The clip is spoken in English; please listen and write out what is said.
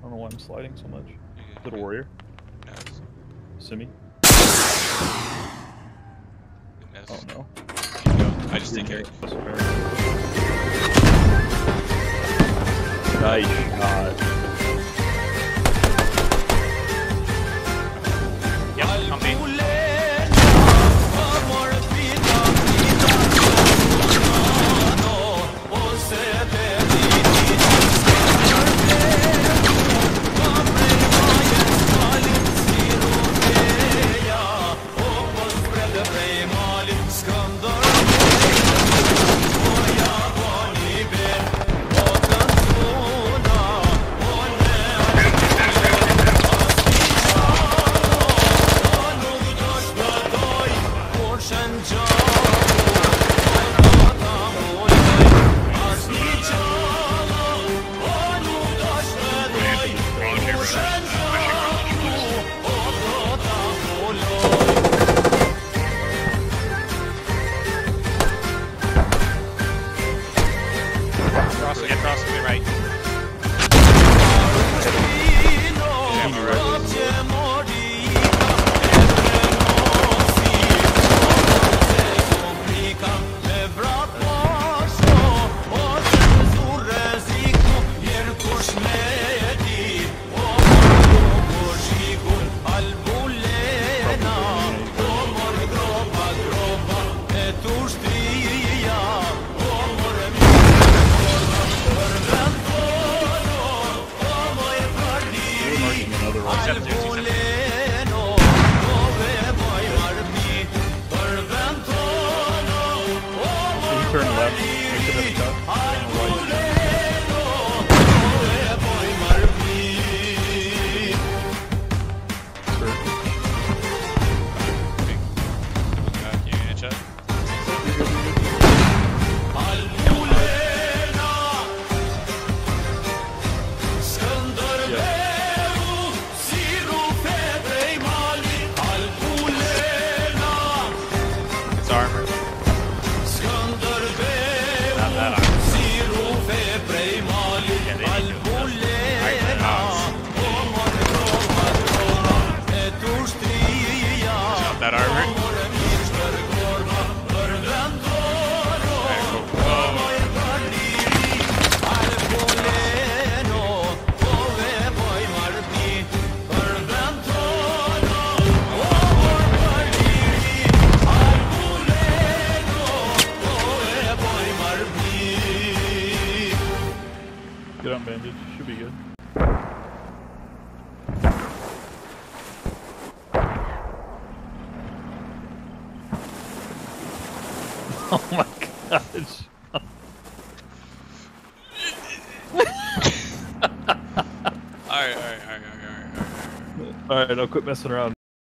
don't know why I'm sliding so much. Little warrior. Yes. Simi. Yes. Oh no. I just take care. Nice shot. Yep, I'm being. Cross to the right. Turn left. It's armor. Not that armor. Yeah, they need to do Not that armor. Get on bandage. Should be good. Oh my gosh. Alright. Alright, I'll quit messing around.